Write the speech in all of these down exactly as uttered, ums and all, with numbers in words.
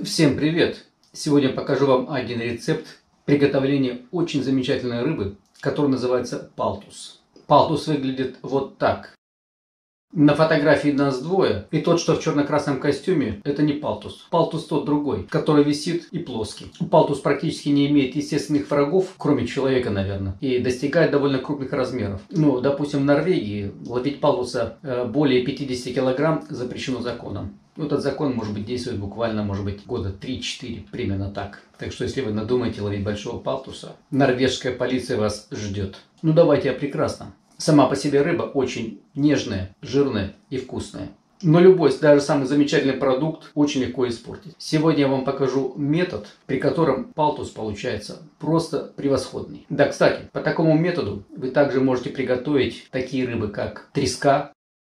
Всем привет! Сегодня покажу вам один рецепт приготовления очень замечательной рыбы, которая называется палтус. Палтус выглядит вот так. На фотографии нас двое, и тот, что в черно-красном костюме, это не палтус. Палтус тот другой, который висит и плоский. Палтус практически не имеет естественных врагов, кроме человека, наверное, и достигает довольно крупных размеров. Ну, допустим, в Норвегии ловить палтуса более пятидесяти килограмм запрещено законом. Этот закон, может быть, действует буквально, может быть, года три-четыре, примерно так. Так что, если вы надумаете ловить большого палтуса, норвежская полиция вас ждет. Ну, давайте о прекрасном. Сама по себе рыба очень нежная, жирная и вкусная. Но любой, даже самый замечательный продукт очень легко испортить. Сегодня я вам покажу метод, при котором палтус получается просто превосходный. Да, кстати, по такому методу вы также можете приготовить такие рыбы, как треска,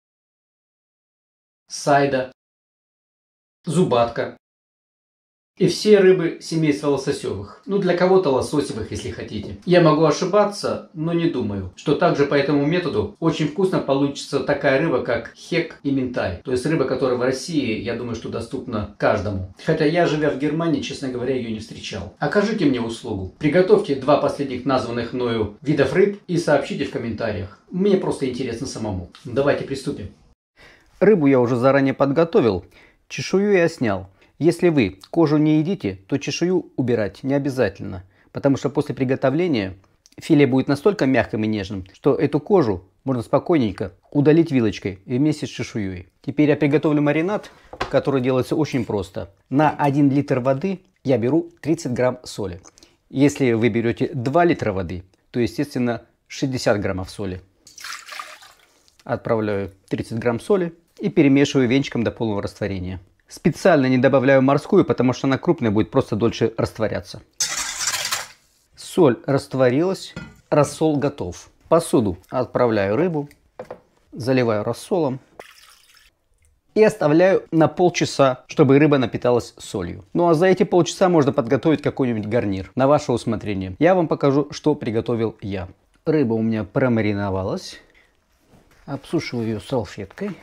сайда, зубатка и все рыбы семейства лососевых. Ну, для кого-то лососевых, если хотите. Я могу ошибаться, но не думаю, что также по этому методу очень вкусно получится такая рыба, как хек и минтай. То есть рыба, которая в России, я думаю, что доступна каждому. Хотя я, живя в Германии, честно говоря, ее не встречал. Окажите мне услугу. Приготовьте два последних названных мною видов рыб и сообщите в комментариях. Мне просто интересно самому. Давайте приступим. Рыбу я уже заранее подготовил. Чешую я снял. Если вы кожу не едите, то чешую убирать не обязательно, потому что после приготовления филе будет настолько мягким и нежным, что эту кожу можно спокойненько удалить вилочкой и вместе с чешуей. Теперь я приготовлю маринад, который делается очень просто. На один литр воды я беру тридцать грамм соли. Если вы берете два литра воды, то естественно шестьдесят граммов соли. Отправляю тридцать грамм соли и перемешиваю венчиком до полного растворения. Специально не добавляю морскую, потому что она крупная, будет просто дольше растворяться. Соль растворилась, рассол готов. В посуду отправляю рыбу, заливаю рассолом и оставляю на полчаса, чтобы рыба напиталась солью. Ну а за эти полчаса можно подготовить какой-нибудь гарнир на ваше усмотрение. Я вам покажу, что приготовил я. Рыба у меня промариновалась. Обсушиваю ее салфеткой.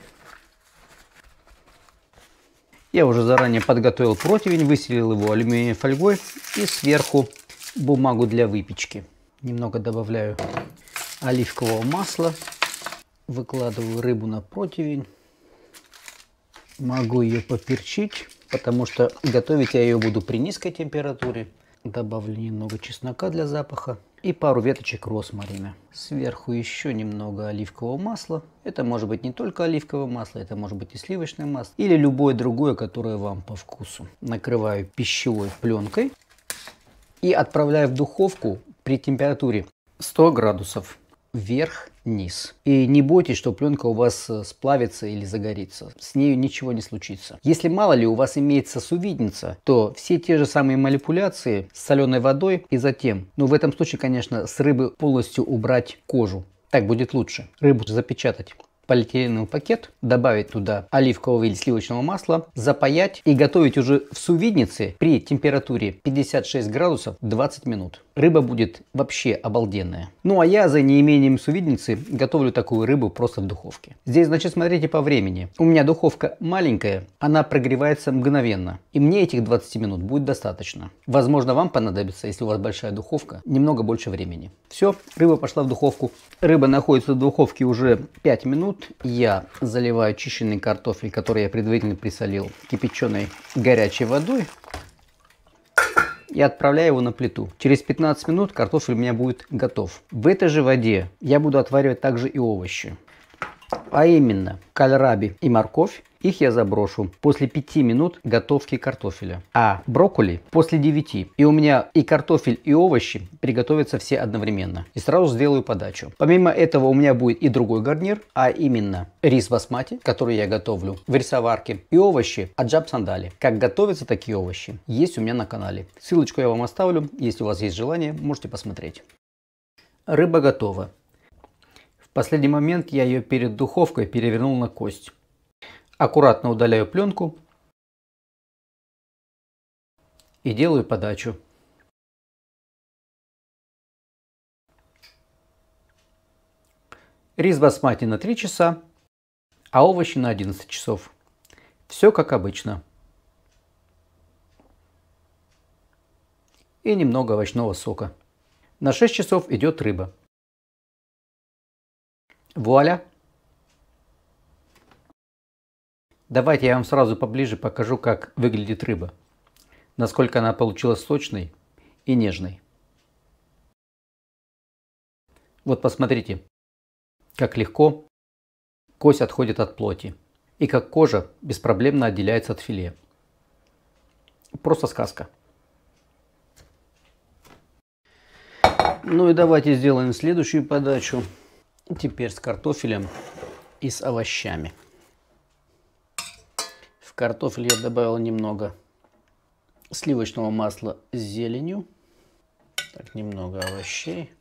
Я уже заранее подготовил противень, выстелил его алюминиевой фольгой и сверху бумагу для выпечки. Немного добавляю оливкового масла, выкладываю рыбу на противень. Могу ее поперчить, потому что готовить я ее буду при низкой температуре. Добавлю немного чеснока для запаха и пару веточек розмарина. Сверху еще немного оливкового масла. Это может быть не только оливковое масло, это может быть и сливочное масло. Или любое другое, которое вам по вкусу. Накрываю пищевой пленкой и отправляю в духовку при температуре сто градусов. Вверх-вниз. И не бойтесь, что пленка у вас сплавится или загорится. С нею ничего не случится. Если мало ли у вас имеется сувидница, то все те же самые манипуляции с соленой водой и затем, ну в этом случае, конечно, с рыбы полностью убрать кожу. Так будет лучше. Рыбу запечатать в полиэтиленовый пакет, добавить туда оливкового или сливочного масла, запаять и готовить уже в сувиднице при температуре пятьдесят шесть градусов двадцать минут. Рыба будет вообще обалденная. Ну а я за неимением сувидницы готовлю такую рыбу просто в духовке. Здесь, значит, смотрите по времени. У меня духовка маленькая, она прогревается мгновенно. И мне этих двадцати минут будет достаточно. Возможно, вам понадобится, если у вас большая духовка, немного больше времени. Все, рыба пошла в духовку. Рыба находится в духовке уже пять минут. Я заливаю чищенный картофель, который я предварительно присолил, кипяченой горячей водой. И отправляю его на плиту. Через пятнадцать минут картофель у меня будет готов. В этой же воде я буду отваривать также и овощи. А именно кальраби и морковь. Их я заброшу после пяти минут готовки картофеля. А брокколи после девяти. И у меня и картофель, и овощи приготовятся все одновременно. И сразу сделаю подачу. Помимо этого у меня будет и другой гарнир. А именно рис басмати, который я готовлю в рисоварке. И овощи аджаб сандали. Как готовятся такие овощи, есть у меня на канале. Ссылочку я вам оставлю. Если у вас есть желание, можете посмотреть. Рыба готова. В последний момент я ее перед духовкой перевернул на кость. Аккуратно удаляю пленку и делаю подачу. Рис басмати на три часа, а овощи на одиннадцать часов. Все как обычно. и немного овощного сока. На шесть часов идет рыба. Вуаля! Давайте я вам сразу поближе покажу, как выглядит рыба. Насколько она получилась сочной и нежной. Вот посмотрите, как легко кость отходит от плоти. И как кожа беспроблемно отделяется от филе. Просто сказка. Ну и давайте сделаем следующую подачу. Теперь с картофелем и с овощами. В картофель я добавил немного сливочного масла с зеленью. Так, немного овощей.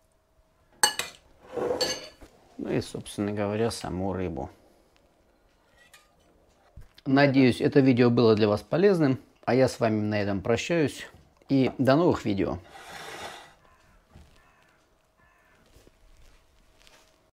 Ну и, собственно говоря, саму рыбу. Надеюсь, это видео было для вас полезным. А я с вами на этом прощаюсь. И до новых видео.